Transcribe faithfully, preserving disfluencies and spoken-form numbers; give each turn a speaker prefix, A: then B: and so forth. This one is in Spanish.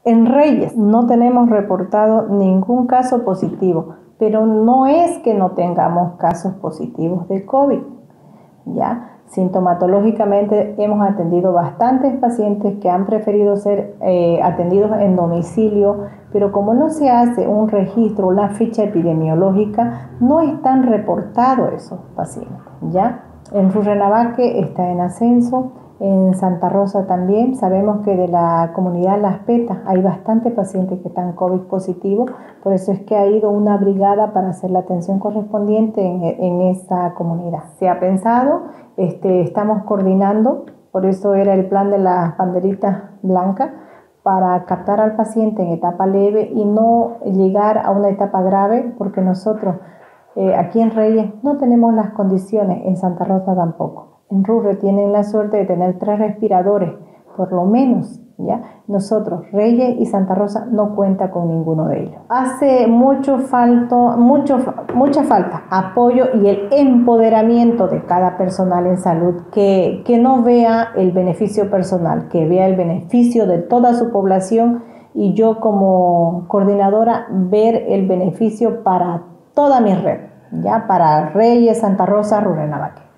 A: En Reyes no tenemos reportado ningún caso positivo, pero no es que no tengamos casos positivos de COVID, ¿ya? Sintomatológicamente hemos atendido bastantes pacientes que han preferido ser eh, atendidos en domicilio, pero como no se hace un registro, una ficha epidemiológica, no están reportados esos pacientes, ¿ya? En Rurrenabaque está en ascenso, en Santa Rosa también. Sabemos que de la comunidad Las Petas hay bastantes pacientes que están COVID positivos, por eso es que ha ido una brigada para hacer la atención correspondiente en, en esa comunidad. Se ha pensado, este, estamos coordinando, por eso era el plan de las banderitas blancas, para captar al paciente en etapa leve y no llegar a una etapa grave, porque nosotros eh, aquí en Reyes no tenemos las condiciones, en Santa Rosa tampoco. En Rurre tienen la suerte de tener tres respiradores, por lo menos, ¿ya? Nosotros, Reyes y Santa Rosa, no cuenta con ninguno de ellos. Hace mucho falta, mucho, mucha falta apoyo y el empoderamiento de cada personal en salud, que, que no vea el beneficio personal, que vea el beneficio de toda su población, y yo como coordinadora ver el beneficio para toda mi red, ya para Reyes, Santa Rosa, Rurrenabaque.